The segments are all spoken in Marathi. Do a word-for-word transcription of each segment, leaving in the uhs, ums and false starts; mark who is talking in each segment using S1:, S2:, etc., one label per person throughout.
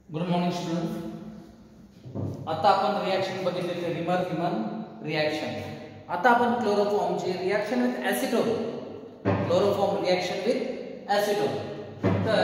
S1: Good morning student. आता आपण रिएक्शन बघितले ते रिमर रिमन रिएक्शन. आता आपण क्लोरोफॉर्मची reaction with acetone, chloroform reaction with acetone. तर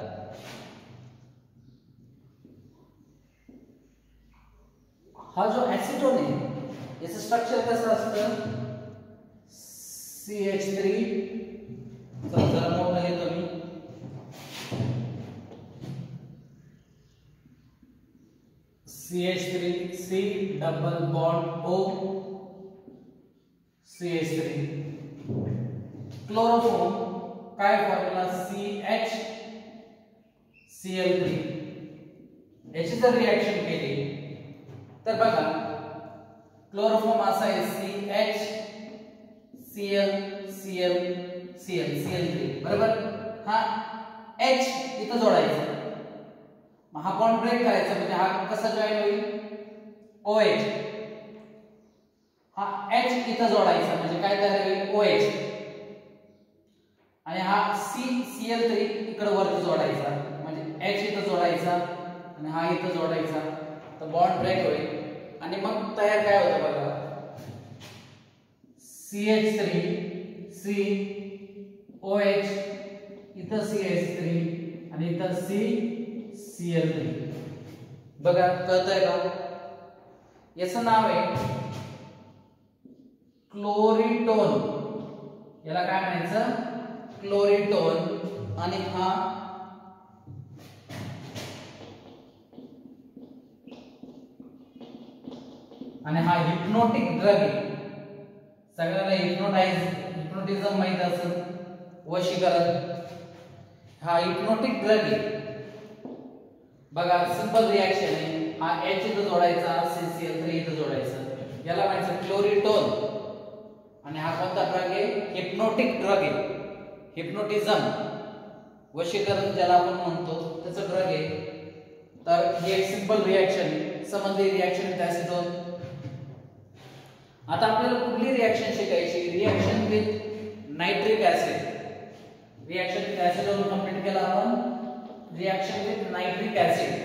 S1: हा जो एसिटोन आहे याचं स्ट्रक्चर कसं असतं? सी एच थ्री जरा मोठं लिहितो मी. C H three C double bond O C H three. Chloroform काय formula? C H C L three. याची जर रिएक्शन केली तर बघा क्लोरोफॉर्म असा आहे C H C L C L C L C L three बरोबर. हा H इथं जोडायचा, हा बॉन्ड ब्रेक करायचा म्हणजे हा कसा जॉइन होईल? OH. हा H इथं जोडायचा म्हणजे काय तयार होईल? OH. आणि हा C सी एल थ्री इकडे वरती जोडायचा म्हणजे H इथं जोडायचा आणि हा इथं जोडायचा, तर बॉन्ड ब्रेक होईल आणि मग तयार काय होतं बघा? C H three C OH इथं सी एच थ्री आणि इथं C सी एल थ्री. बघा कळतंय का? याचं नाव आहे क्लोरिटोन. याला काय म्हणायचं? क्लोरिटोन. आणि हा आणि हा हिप्नोटिक ड्रग आहे. सगळ्यांना हिप्नोटाइज हिप्नोटिझम माहित असेल, वशीकरण. हा हिप्नोटिक ड्रग आहे. बघा सिंपल रिएक्शन आहे. हा H इथं जोडायचा, सी सी एल थ्री इथं जोडायचं, याला म्हणायचं क्लोरिटोन. आणि हा कोणता ड्रग आहे? हिप्नोटिक ड्रग आहे. हिप्नोटिझम, वशीकरण ज्याला आपण म्हणतो त्याचं ड्रग आहे. तर ही एक सिंपल रिएक्शन आहे, समजली रिएक्शन विथ एसिटोन. आता आपल्याला पुढली रिएक्शन शिकायची, reaction with nitric acid. Reaction with acetone complete केला आपण. Reaction with nitric acid.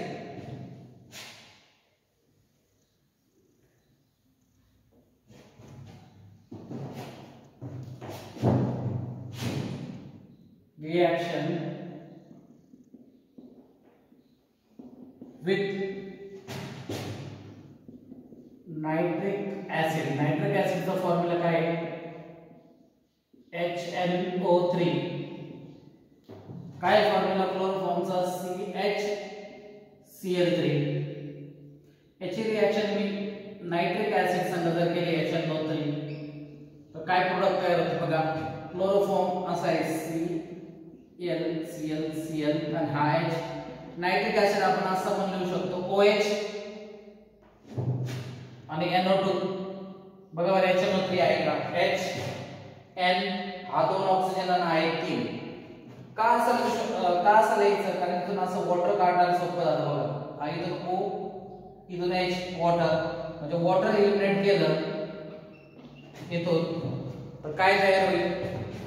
S1: Reaction with nitric acid. Nitric ऍसिडचा फॉर्म्युला काय आहे? H N O three. काय फॉर्म्युला क्लोरोफॉर्मचा? C H C L three. याची रिएक्शन मी नायट्रिक ऍसिड संग जर केली एच एन ओ थ्री तर काय प्रोडक्ट तयार होते बघा? क्लोरोफॉर्म असा आहे C L C L C L आणि हा H. नायट्रिक ऍसिड आपण असं पण लिहू शकतो OH आणि एन ओ टू. बघा बरं एच एन ओ थ्री आहे का? H N हा दोन ऑक्सिजन आणि हा एक तीन. का असं का असं लिहायचं? कारण इथून असं वॉटर काढायला सोपं जातं बघा. हा इथून O इथून H वॉटर म्हणजे वॉटर एलिमिनेट केलं इथून तर काय तयार होईल?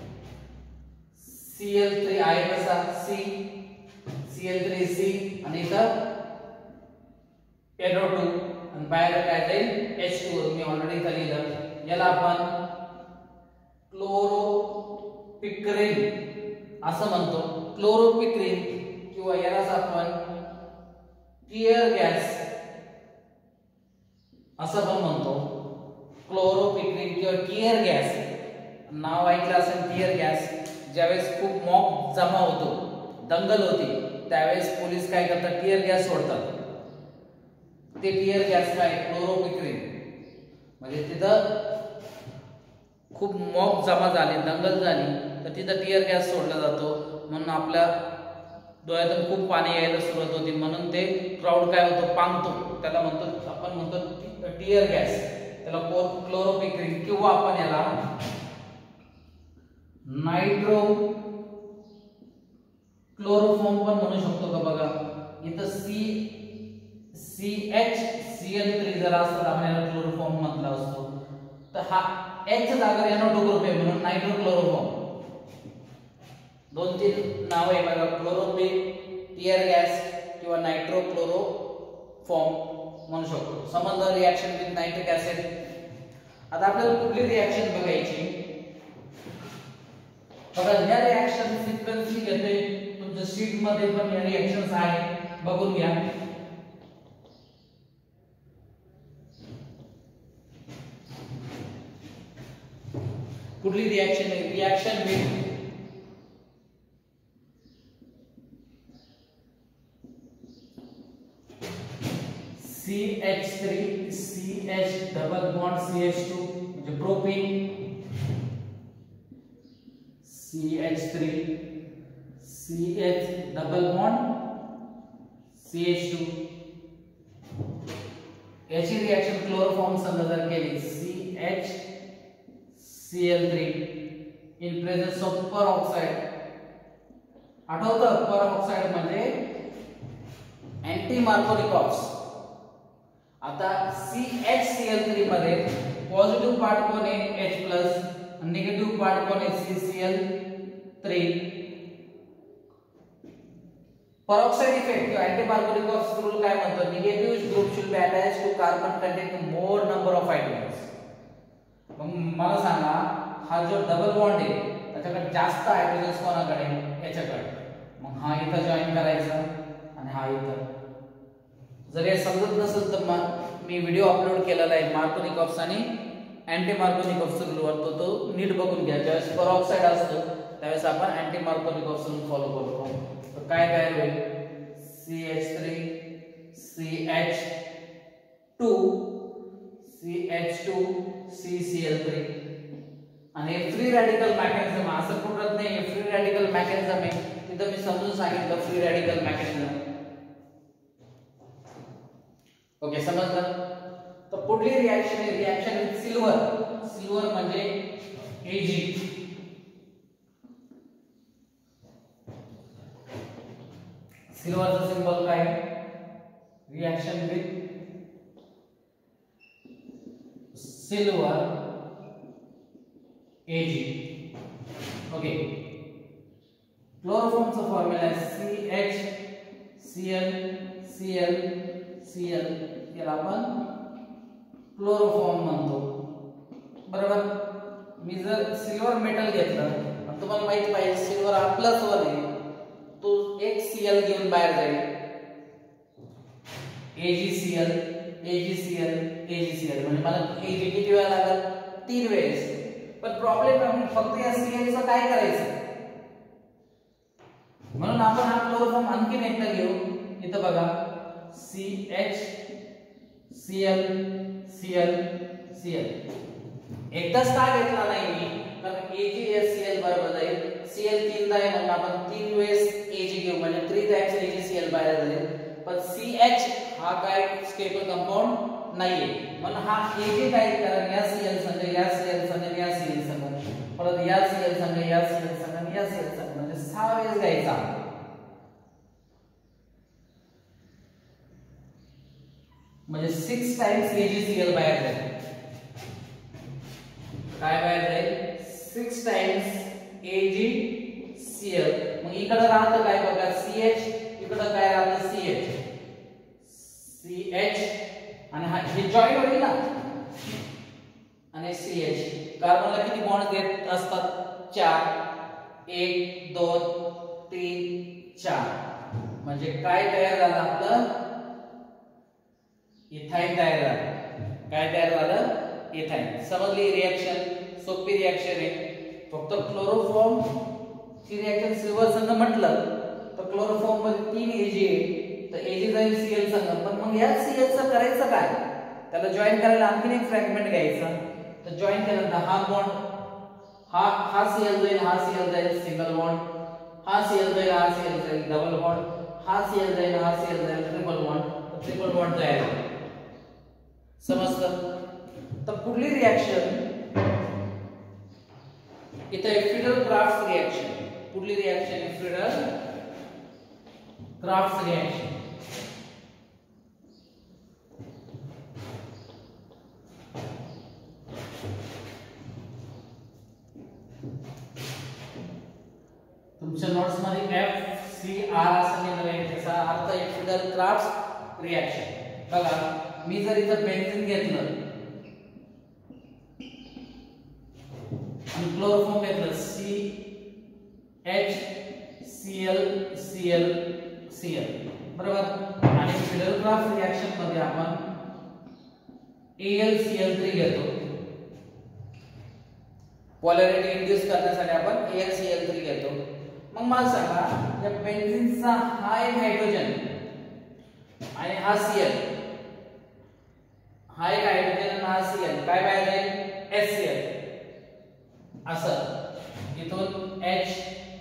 S1: सी एल थ्री आहे कसा? C C L three C आणि इथं एन ओ टू आणि बाहेर काय जाईल? H two. मी ऑलरेडी इथं लिहिलं. याला आपण क्लोरोपिक्रिन असं म्हणतो. क्लोरोपिक्रिन किंवा यालाच आपण टियर गॅस असं पण म्हणतो. क्लोरोपिक्रिन किंवा टियर गॅस नाव ऐकलं असेल टियर गॅस. ज्यावेळेस खूप मॉक जमा होतो, दंगल होती, त्यावेळेस पोलीस काय करतात? टियर गॅस सोडतात. ते टियर गॅस काय? क्लोरोपिक्रिन. म्हणजे तिथं खूप मॉक जमा झाले, दंगल झाली तर तिथं टियर गॅस सोडला जातो. म्हणून आपल्या डोळ्यातून खूप पाणी यायला सुरुवात होती, म्हणून ते क्राऊड काय होतो? पांगतो. त्याला म्हणतो आपण म्हणतो टियर गॅस, त्याला क्लोरोपिक्रिन किंवा आपण याला नायट्रो क्लोरोफॉर्म पण म्हणू शकतो का? बघा इथं C C H C L three जर असतं आपण याला क्लोरोफॉर्म म्हटला असतो, तर हा H जागा एन ओ टू ग्रुप आहे म्हणून नायट्रो क्लोरोफॉर्म. दोन तीन नाव आहे बघा, क्लोरोपिक, टियर गॅस किंवा नायट्रोक्लोरोफॉर्म म्हणू शकतो. समजलं रिएक्शन विथ नायट्रिक ऍसिड. आता आपल्याला कुठली रिएक्शन बघायची. बघा या रिएक्शन सिक्वेन्स मी घेते, तुमच्या शीट मध्ये पण या रिएक्शन्स आहे, बघून घ्या. कुठली रिएक्शन आहे. Reaction with C H three C H double bond C H two म्हणजे propene, C H three C H double bond C H two. याची रिएक्शन क्लोरोफॉर्म संग जर केली C H C L three in presence of peroxide. आठवतं peroxide म्हणजे अँटी मार्कोनिकॉप्स. आता C H C L three मध्ये पॉझिटिव्ह पार्ट कोण आहे H प्लस, निगेटिव्ह पार्ट कोण आहे C C L three. peroxide effect किंवा अँटी मार्कोनिकॉप्स रूल काय म्हणतो. Negative group should be attached to carbon containing more number of atoms. मग मला सांगा हा जो डबल बॉन्ड आहे त्याच्याकडे जास्त हायड्रोजन्स कोणाकडे, याच्याकडे. मग हा इथं जॉईन करायचा आणि हा इथं. जर हे समजत नसेल तर मी व्हिडिओ अपलोड केलेला आहे मार्कोनिकॉप्स आणि अँटी मार्कोनिकॉप्स रूलवर, तो तो नीट बघून घ्या. ज्यावेळेस पेरॉक्साइड असतो त्यावेळेस आपण अँटी मार्कोनिकॉप्स रूल फॉलो करतो. तर काय काय होईल C H three C H two C H two C C L three. आणि फ्री रॅडिकल मेकॅनिझम असं कुठत नाही, हे फ्री रॅडिकल मेकॅनिझम आहे. तिथं मी समजून सांगितलं फ्री रॅडिकल मेकॅनिझम. ओके समजलं. तर पुढली रिएक्शन आहे रिएक्शन विथ सिल्वर. सिल्वर म्हणजे Ag. सिल्वरचा सिंबल काय. Reaction with silver Ag. Okay. क्लोरोफॉर्मचा फॉर्म्युला आहे C H C L C L C L. याला आपण क्लोरोफॉर्म म्हणतो, बरोबर. मी जर सिल्वर मेटल घेतलं आणि तुम्हाला माहित पाहिजे सिल्वर हा प्लस वन आहे, तो एक Cl घेऊन बाहेर जाईल. AgCl AgCl AgCl म्हणजे मला Ag किती वेळा लागेल, तीन वेळेस. पण प्रॉब्लेम आहे फक्त या Cl चं काय करायचं. म्हणून आपण हा क्लोरोफॉर्म आणखीन एकदा घेऊ. इथं बघा C H Cl Cl Cl. एकदाच का घेतला नाही मी, कारण AgCl बरोबर आहे Cl तीनदा आहे म्हणून आपण तीन वेळेस Ag घेऊ म्हणजे थ्री टाइम्स AgCl बाहेर जाईल. पण C H हा काय स्टेबल कंपाऊंड नाहीये म्हणून हा Ag काय कारण या Cl संग या Cl संग या Cl संग परत या Cl संग या Cl संग या Cl संग म्हणजे सहा वेळेस घ्यायचा. म्हणजे सिक्स टाइम्स AgCl बाहेर जाईल. काय बाहेर जाईल, सिक्स टाइम्स AgCl. मग इकडे राहतं काय बघा C H, इकडे काय राहतं C H C H आणि हा हे जॉईन होईल ना आणि C H. कार्बनला किती बॉन्ड देत असतात, चार. एक दोन तीन चार. म्हणजे काय तयार झालं आपलं, इथाइन तयार झालं. काय तयार झालं, इथाइन. समजली रिएक्शन, सोपी रिएक्शन आहे. फक्त क्लोरोफॉर्म ची रिएक्शन सिल्वर संग म्हटलं तर क्लोरोफॉर्म मध्ये तीन Ag आहे तर Ag जाईल Cl संग. पण मग या Cl चं करायचं काय, त्याला जॉईन करायला आणखीन एक फ्रॅगमेंट घ्यायचा. तर जॉईन केल्यानंतर हा बॉन्ड हा हा Cl जाईल हा Cl जाईल सिंगल बॉन्ड, हा Cl जाईल हा Cl जाईल डबल बॉन्ड, हा Cl जाईल हा Cl जाईल ट्रिपल बॉन्ड, ट्रिपल बॉन्ड तयार होईल. समजलं. तर पुढली रिएक्शन इथे फिडल क्राफ्ट रिएक्शन. पुढली रिएक्शन फिडल क्राफ्ट रिएक्शन. तुमच्या नोट्स मध्ये F C R असं लिहिलेलं आहे, त्याचा अर्थ एक फिडल क्राफ्ट रिएक्शन. बघा मी जर इथं बेन्झीन घेतलं आणि क्लोरोफॉर्म घेतलं C H C L C L C L बरोबर, आणि फिडल क्राफ्ट रिएक्शन मध्ये आपण A L C L three घेतो. पोलॅरिटी इंड्यूस करण्यासाठी आपण A L C L three घेतो. मग मला सांगा या बेन्झीनचा हा एक हायड्रोजन आणि हा Cl, हा एक हायड्रोजन आणि हा Cl काय बाहेर जाईल एच सी एल. असं इथून H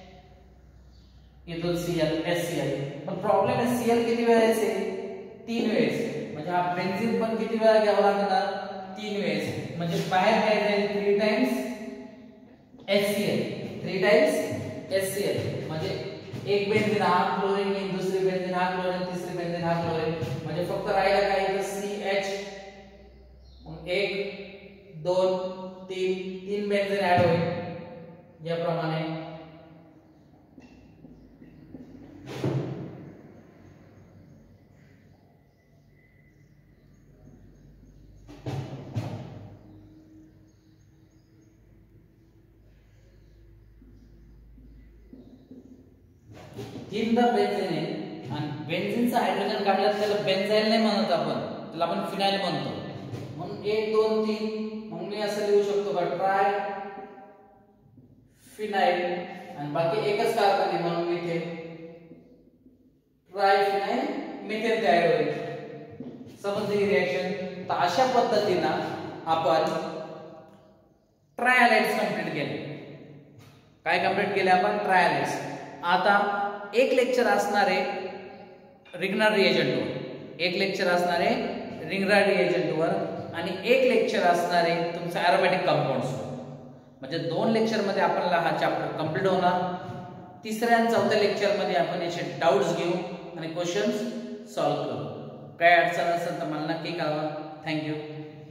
S1: इथून Cl एच सी एल. पण प्रॉब्लेम आहे Cl किती वेळेस आहे, तीन वेळेस. म्हणजे हा बेन्झीन पण किती वेळा घ्यावा लागणार, तीन वेळेस. म्हणजे बाहेर काय जाईल three times H C L, three times H C L. म्हणजे एक बेन्झीन हा क्लोरीन घेईन, दुसरी बेन्झीन हा क्लोरीन, तिसरी बेन्झीन हा क्लोरीन. म्हणजे फक्त राहिला काय इथं सी एच. मग एक दोन तीन तीन बेन्झीन ऍड होईल याप्रमाणे. तीनदा बेन्झीन आहे आणि बेन्झीनचा हायड्रोजन काढला त्याला बेन्झाईल नाही म्हणत आपण, त्याला आपण फिनाइल म्हणतो. म्हणून एक दोन तीन मग मी असं लिहू शकतो का ट्राय फिनाइल आणि बाकी एकच कार्बन आहे म्हणून मी इथे ट्राय फिनाइल मिथेन तयार होईल. समजली रिएक्शन. तर अशा पद्धतीने आपण ट्रायलाइट्स कंप्लीट केले. काय कंप्लीट केले आपण ट्रायलाइट्स. आता एक लेक्चर असणार आहे रिग्नार रिएजंटवर, एक लेक्चर असणार आहे रिग्नार रिएजंटवर आणि एक लेक्चर असणार आहे तुमचं एरोमॅटिक कंपाऊंड्सवर. म्हणजे दोन लेक्चर मध्ये आपल्याला हा चॅप्टर कंप्लीट होणार. तिसऱ्या आणि चौथ्या लेक्चर मध्ये आपण याचे डाउट्स घेऊ आणि क्वेश्चन्स सॉल्व्ह करू. काय अडचण असेल तर मला नक्की कळवा. थँक्यू.